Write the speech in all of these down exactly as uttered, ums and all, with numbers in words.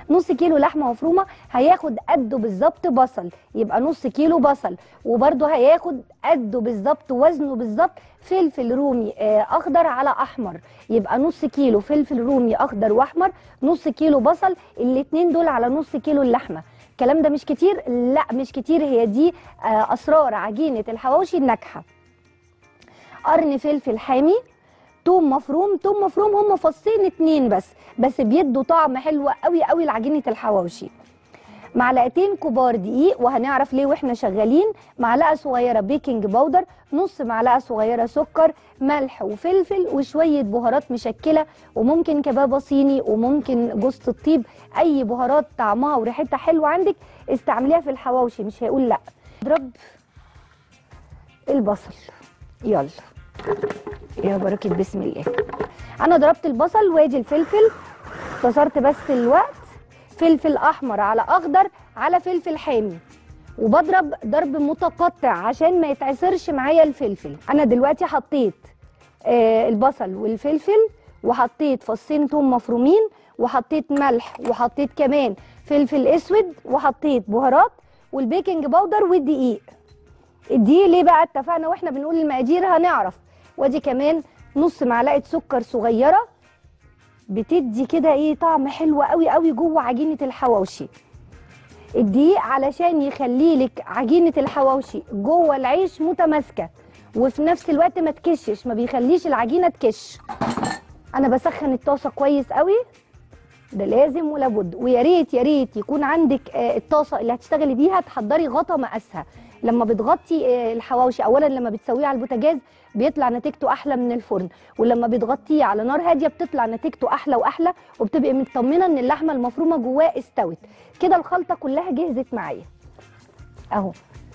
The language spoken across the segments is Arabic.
نص كيلو لحمه مفرومه هياخد قده بالظبط بصل، يبقى نص كيلو بصل. وبرده هياخد قده بالظبط وزنه بالظبط فلفل رومي آه اخضر على احمر، يبقى نص كيلو فلفل رومي اخضر واحمر، نص كيلو بصل، الاتنين دول على نص كيلو اللحمه. الكلام ده مش كتير؟ لا مش كتير، هي دي آه اسرار عجينه الحواوشي الناجحه. قرن فلفل حامي، توم مفروم. توم مفروم هم فصين اتنين بس بس بيدوا طعم حلو قوي قوي لعجينه الحواوشي. معلقتين كبار دقيق، وهنعرف ليه واحنا شغالين. معلقه صغيره بيكنج باودر، نص معلقه صغيره سكر، ملح وفلفل، وشويه بهارات مشكله، وممكن كبابه صيني وممكن جوز الطيب. اي بهارات طعمها وريحتها حلوه عندك استعمليها في الحواوشي مش هيقول لا. اضرب البصل، يلا يا بركه بسم الله. انا ضربت البصل وادي الفلفل، اختصرت بس الوقت. فلفل احمر على اخضر على فلفل حامي، وبضرب ضرب متقطع عشان ما يتعصرش معايا الفلفل. انا دلوقتي حطيت آه البصل والفلفل، وحطيت فصين توم مفرومين، وحطيت ملح، وحطيت كمان فلفل اسود، وحطيت بهارات والبيكنج باودر والدقيق. الدقيق ليه بقى؟ اتفقنا واحنا بنقول المقادير هنعرف. وادي كمان نص معلقه سكر صغيره، بتدي كده ايه طعم حلو قوي قوي جوه عجينه الحواوشي. الدقيق علشان يخلي لك عجينه الحواوشي جوه العيش متماسكه، وفي نفس الوقت ما تكشش، ما بيخليش العجينه تكش. انا بسخن الطاسه كويس قوي، ده لازم ولا بد. ويا ريت يا ريت يكون عندك الطاسه اللي هتشتغلي بيها تحضري غطا مقاسها. لما بتغطي الحواوشي اولا لما بتسويه على البوتاجاز بيطلع نتيجته احلى من الفرن، ولما بتغطيه على نار هاديه بتطلع نتيجته احلى واحلى، وبتبقي مطمنه ان اللحمه المفرومه جواه استوت. كده الخلطه كلها جهزت معايا اهو.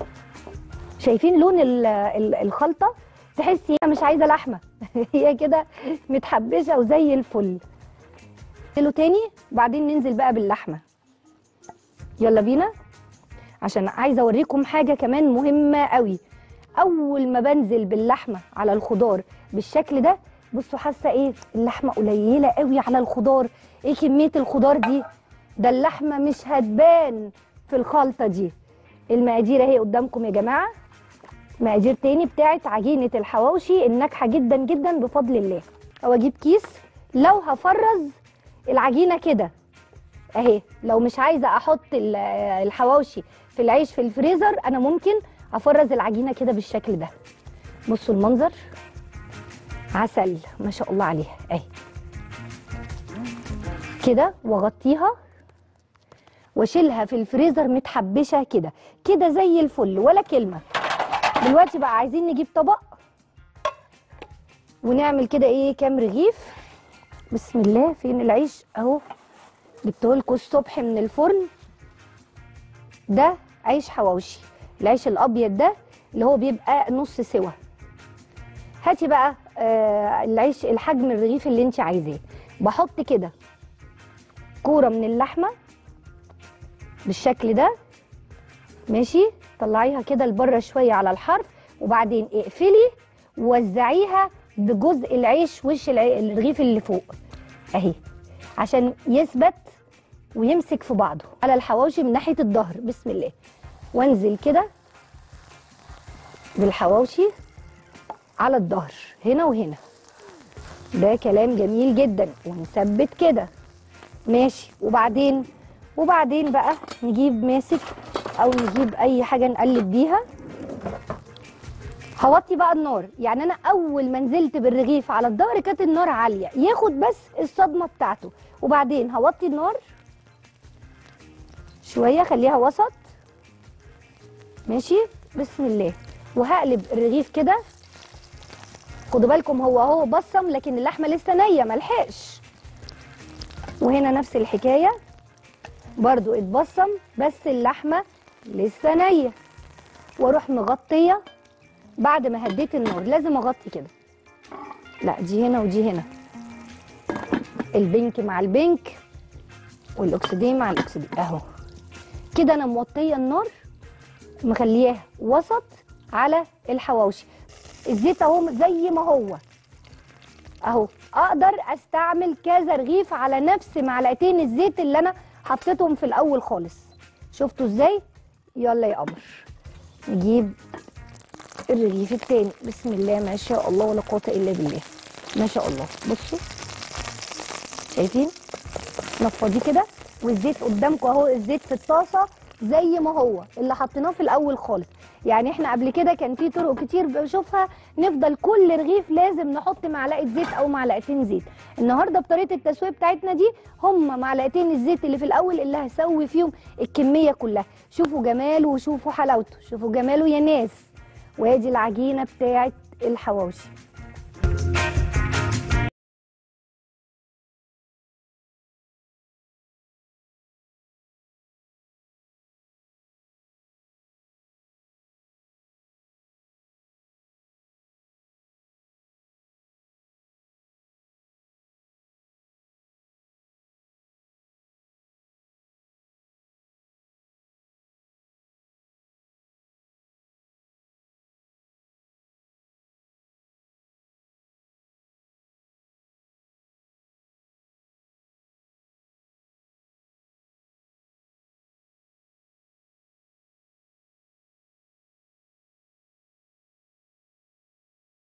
شايفين لون الخلطه؟ تحسي مش عايزه لحمه هي كده متحبشه وزي الفل. له تاني وبعدين ننزل بقى باللحمه. يلا بينا، عشان عايزه اوريكم حاجه كمان مهمه قوي. اول ما بنزل باللحمه على الخضار بالشكل ده، بصوا حاسه ايه؟ اللحمه قليله قوي على الخضار. ايه كميه الخضار دي؟ ده اللحمه مش هتبان في الخلطه دي. المقادير اهي قدامكم يا جماعه، مقادير تاني بتاعت عجينه الحواوشي الناجحه جدا جدا بفضل الله. او اجيب كيس لو هفرز العجينه كده اهي. لو مش عايزه احط الحواوشي في العيش في الفريزر، انا ممكن افرز العجينه كده بالشكل ده. بصوا المنظر، عسل ما شاء الله عليها اهي كده، واغطيها واشيلها في الفريزر متحبشه كده كده زي الفل ولا كلمه. دلوقتي بقى عايزين نجيب طبق ونعمل كده ايه كام رغيف. بسم الله. فين العيش؟ اهو جبتهولكوا الصبح من الفرن. ده عيش حواوشي، العيش الابيض ده اللي هو بيبقى نص سوا. هاتي بقى آه العيش الحجم الرغيف اللي انت عايزاه. بحط كده كوره من اللحمه بالشكل ده، ماشي. طلعيها كده لبره شويه على الحرف، وبعدين اقفلي ووزعيها بجزء العيش وش الرغيف اللي فوق اهي، عشان يثبت ويمسك في بعضه على الحواوشي من ناحيه الظهر. بسم الله. وانزل كده بالحواوشي على الظهر هنا وهنا. ده كلام جميل جدا. ونثبت كده ماشي. وبعدين وبعدين بقى نجيب ماسك او نجيب اي حاجه نقلب بيها. هوطي بقى النار، يعني انا اول ما نزلت بالرغيف على الظهر كانت النار عاليه، ياخد بس الصدمه بتاعته. وبعدين هوطي النار شويه، خليها وسط ماشي. بسم الله. وهقلب الرغيف كده. خدوا بالكم هو اهو بصم لكن اللحمه لسه نيه ملحقش. وهنا نفس الحكايه برضو اتبصم بس اللحمه لسه نيه. واروح مغطيه بعد ما هديت النار. لازم اغطي كده، لا دي هنا ودي هنا، البنك مع البنك والاكسدين مع الاكسدين اهو كده. انا موطيه النار مخلياها وسط على الحواوشي. الزيت اهو زي ما هو اهو. اقدر استعمل كذا رغيف على نفس معلقتين الزيت اللي انا حطيتهم في الاول خالص. شفتوا ازاي؟ يلا يا قمر نجيب الرغيف التاني. بسم الله ما شاء الله ولا قوه الا بالله، ما شاء الله. بصوا شايفين؟ نفضيه كده والزيت قدامكم اهو، الزيت في الطاسه زي ما هو اللي حطيناه في الاول خالص. يعني احنا قبل كده كان في طرق كتير بشوفها نفضل كل رغيف لازم نحط معلقه زيت او معلقتين زيت. النهارده بطريقه التسويه بتاعتنا دي هم معلقتين الزيت اللي في الاول اللي هسوي فيهم الكميه كلها. شوفوا جماله وشوفوا حلاوته، شوفوا جماله يا ناس. وادي العجينه بتاعت الحواوشي.